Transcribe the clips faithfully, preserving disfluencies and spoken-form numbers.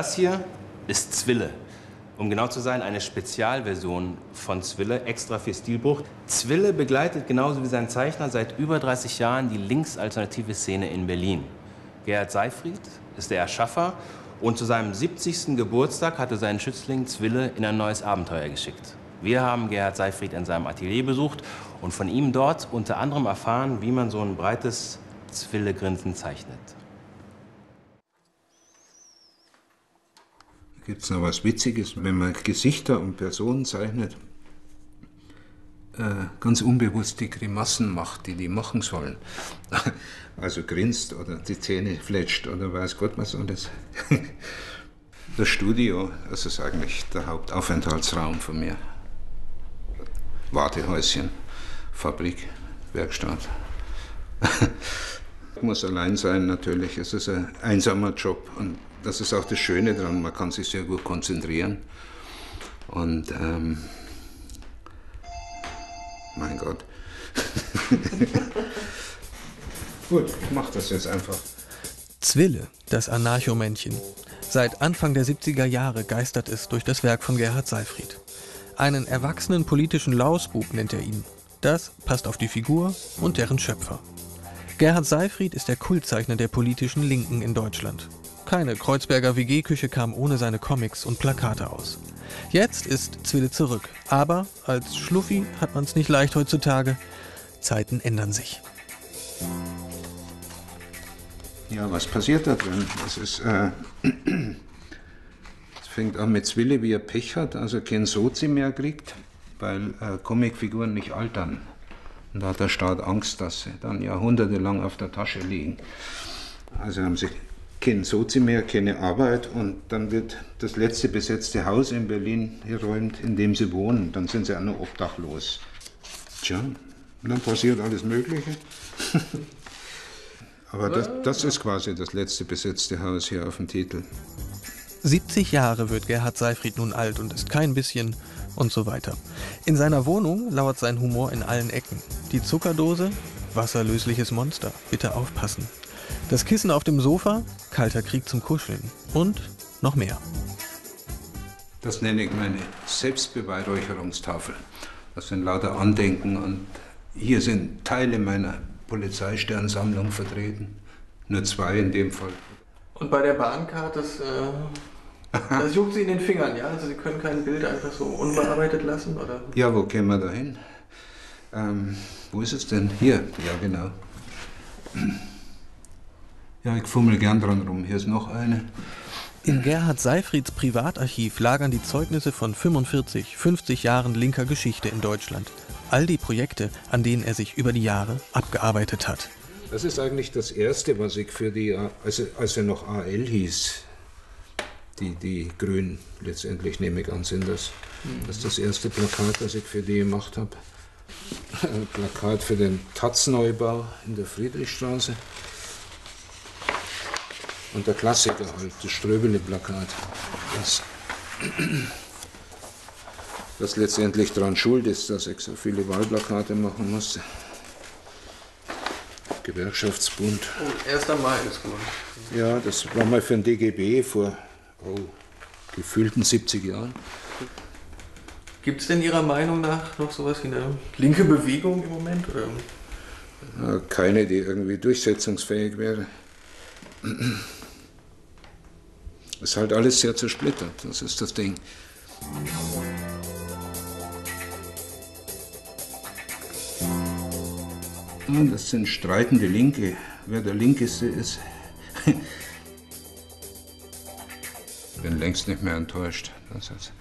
Das hier ist Zwille. Um genau zu sein, eine Spezialversion von Zwille, extra für Stilbruch. Zwille begleitet genauso wie sein Zeichner seit über dreißig Jahren die linksalternative Szene in Berlin. Gerhard Seyfried ist der Erschaffer und zu seinem siebzigsten Geburtstag hatte seinen Schützling Zwille in ein neues Abenteuer geschickt. Wir haben Gerhard Seyfried in seinem Atelier besucht und von ihm dort unter anderem erfahren, wie man so ein breites Zwille-Grinsen zeichnet. Gibt es noch was Witziges, wenn man Gesichter und Personen zeichnet, äh, ganz unbewusst die Grimassen macht, die die machen sollen. Also grinst oder die Zähne fletscht oder weiß Gott was alles. Das Studio, das ist eigentlich der Hauptaufenthaltsraum von mir. Wartehäuschen, Fabrik, Werkstatt. Ich muss allein sein natürlich, es ist ein einsamer Job und das ist auch das Schöne daran, man kann sich sehr gut konzentrieren. Und, ähm, mein Gott. Gut, ich mach das jetzt einfach. Zwille, das Anarcho-Männchen. Seit Anfang der siebziger Jahre geistert es durch das Werk von Gerhard Seyfried. Einen erwachsenen politischen Lausbub nennt er ihn. Das passt auf die Figur und deren Schöpfer. Gerhard Seyfried ist der Kultzeichner der politischen Linken in Deutschland. Keine Kreuzberger W G-Küche kam ohne seine Comics und Plakate aus. Jetzt ist Zwille zurück, aber als Schluffi hat man es nicht leicht heutzutage. Zeiten ändern sich. Ja, was passiert da drin? Das ist, äh, es fängt an mit Zwille, wie er Pech hat, also kein Sozi mehr kriegt, weil äh, Comicfiguren nicht altern. Und da hat der Staat Angst, dass sie dann jahrhundertelang auf der Tasche liegen. Also haben sie kein Sozi mehr, keine Arbeit und dann wird das letzte besetzte Haus in Berlin geräumt, in dem sie wohnen. Dann sind sie auch noch obdachlos. Tja, und dann passiert alles Mögliche. Aber das, das ist quasi das letzte besetzte Haus hier auf dem Titel. siebzig Jahre wird Gerhard Seyfried nun alt und ist kein bisschen und so weiter. In seiner Wohnung lauert sein Humor in allen Ecken. Die Zuckerdose, wasserlösliches Monster, bitte aufpassen. Das Kissen auf dem Sofa, kalter Krieg zum Kuscheln und noch mehr. Das nenne ich meine Selbstbeweihräucherungstafel. Das sind lauter Andenken und hier sind Teile meiner Polizeisternsammlung vertreten. Nur zwei in dem Fall. Und bei der Bahncard, das, äh, das juckt Sie in den Fingern, ja? Also Sie können kein Bild einfach so unbearbeitet lassen, oder? Ja, wo kämen wir da hin? Ähm, wo ist es denn? Hier, ja genau. Ja, ich fummel gern dran rum. Hier ist noch eine. In Gerhard Seyfrieds Privatarchiv lagern die Zeugnisse von fünfundvierzig, fünfzig Jahren linker Geschichte in Deutschland. All die Projekte, an denen er sich über die Jahre abgearbeitet hat. Das ist eigentlich das Erste, was ich für die, also als er noch A L hieß, die, die Grünen letztendlich, nehme ich an, sind das. Das ist das erste Plakat, das ich für die gemacht habe. Ein Plakat für den Taz-Neubau in der Friedrichstraße. Und der Klassiker halt, das Ströbele-Plakat. Das, das letztendlich daran schuld ist, dass ich so viele Wahlplakate machen musste. Gewerkschaftsbund. Oh, erster Mai ist gut. Ja, das war mal für den D G B vor oh, gefühlten siebzig Jahren. Gibt es denn Ihrer Meinung nach noch sowas wie eine linke Bewegung im Moment? Oder? Ja, keine, die irgendwie durchsetzungsfähig wäre. Ist halt alles sehr zersplittert, das ist das Ding. Ja, das sind streitende Linke. Wer der Linkeste ist. Ich bin längst nicht mehr enttäuscht. Das ist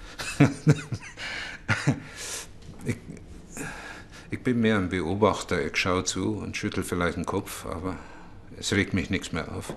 ich, ich bin mehr ein Beobachter. Ich schaue zu und schüttel vielleicht den Kopf, aber es regt mich nichts mehr auf.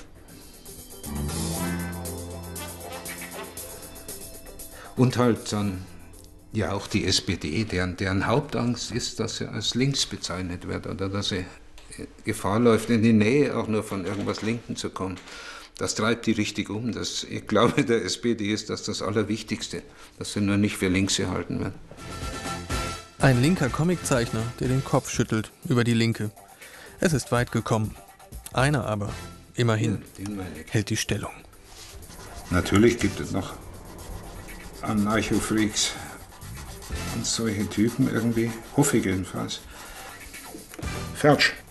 Und halt dann ja auch die S P D, deren, deren Hauptangst ist, dass sie als links bezeichnet wird oder dass sie Gefahr läuft, in die Nähe auch nur von irgendwas Linken zu kommen. Das treibt die richtig um. Das, ich glaube, der S P D ist das das Allerwichtigste, dass sie nur nicht für links gehalten wird. Ein linker Comiczeichner, der den Kopf schüttelt über die Linke. Es ist weit gekommen. Einer aber, immerhin, Ja, hält die Stellung. Natürlich gibt es noch Anarcho-Freaks und solche Typen irgendwie. Hoffe ich jedenfalls. Fertig.